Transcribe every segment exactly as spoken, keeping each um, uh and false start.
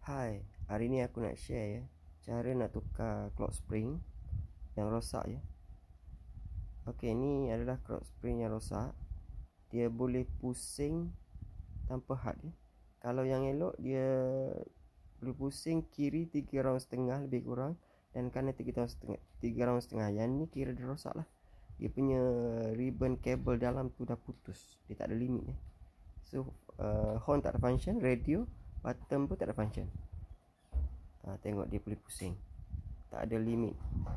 Hai, hari ni aku nak share ya cara nak tukar clock spring yang rosak ya. Okey, ni adalah clock spring yang rosak. Dia boleh pusing tanpa had ya. Kalau yang elok dia boleh pusing kiri tiga round setengah lebih kurang dan kanan tiga round setengah. tiga round setengah. Yang ni kira dia rosak lah. Dia punya ribbon kabel dalam tu dah putus. Dia tak ada limit ya. So uh, horn tak ada function, radio button pun tak ada function. Ha, tengok dia boleh pusing, tak ada limit.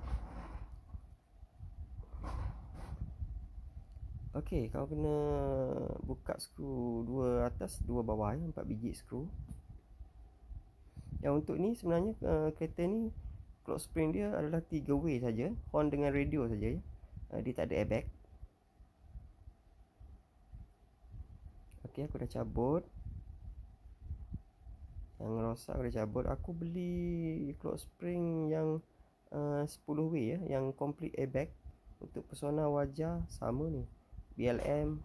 Okey, kau kena buka skru dua atas dua bawah ya, empat biji skru. Yang untuk ni sebenarnya uh, kereta ni clock spring dia adalah tiga way saja, horn dengan radio saja ya. Uh, dia tak ada airbag. Okey, aku dah cabut. Yang rosak aku dah cabut. Aku beli clock spring yang uh, sepuluh way ya, yang complete airbag. Untuk pesona wajah sama ni, B L M.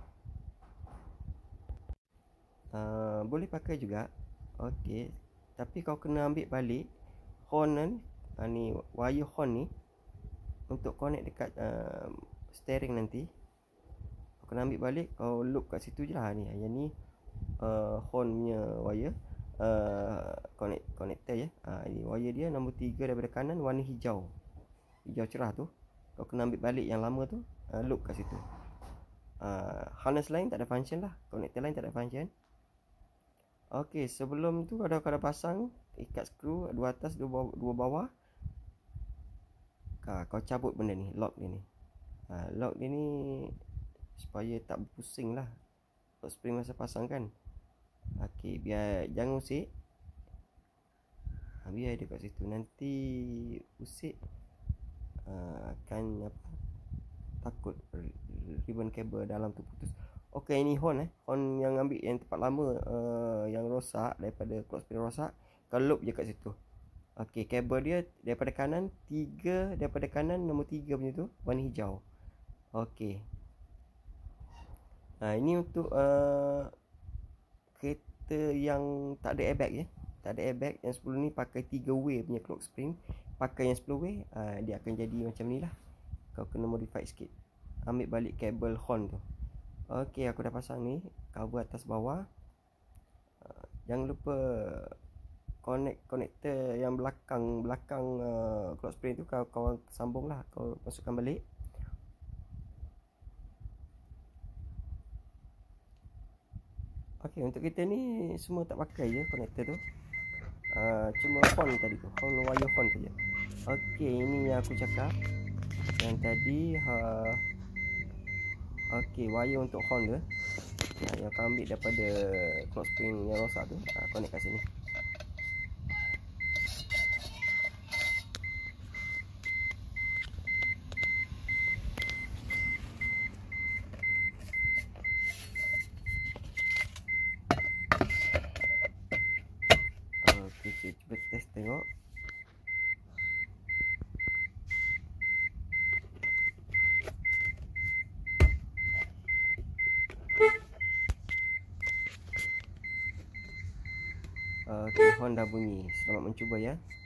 uh, Boleh pakai juga. Okey, tapi kau kena ambil balik horn ni, uh, ni wire horn ni untuk connect dekat uh, steering nanti. Kau kena ambil balik, kau loop kat situ je lah ni. Yang ni uh, horn punya wire, uh, connect, connector ya. uh, Ini wire dia nombor tiga daripada kanan, warna hijau, hijau cerah tu. Kau kena ambil balik yang lama tu, uh, loop kat situ. uh, Harness lain tak ada function lah, connector lain tak ada function. Okey, sebelum tu ada kau dah pasang ikat skru dua atas dua bawah, dua bawah. Kau, kau cabut benda ni, lock dia ni. uh, Lock dia ni supaya tak berpusing lah lock spring masa pasang kan. Okey, biar jangan usik. Ha, biar dia kat situ. Nanti usik uh, akan apa, takut ribbon kabel dalam tu putus. Okey, ini horn eh. Horn yang ambil yang tempat lama uh, yang rosak, daripada clock spring rosak, kau loop je kat situ. Okey, kabel dia daripada kanan tiga, daripada kanan nombor tiga punya tu, warna hijau. Okey. Ha, ini untuk uh, kereta yang tak ada airbag ya. Tak ada airbag. Yang sepuluh ni pakai tiga way punya clock spring. Pakai yang sepuluh way, uh, dia akan jadi macam ni lah. Kau kena modify sikit. Ambil balik kabel horn tu. Okey, aku dah pasang ni, cover atas bawah. uh, Jangan lupa connect connector yang belakang belakang uh, clock spring tu kau, kau sambung lah. Kau masukkan balik. Okey, untuk kita ni semua tak pakai je connector tu. Uh, cuma horn tadi tu, horn wire horn saja. Okey, ini yang aku cakap yang tadi. Ha, okey, wire untuk horn tu. Nah, yang kau ambil daripada clock spring yang rosak tu, uh, connect kat sini. Okey, cuba test tengok. Okey, horn dah bunyi. Selamat mencuba ya.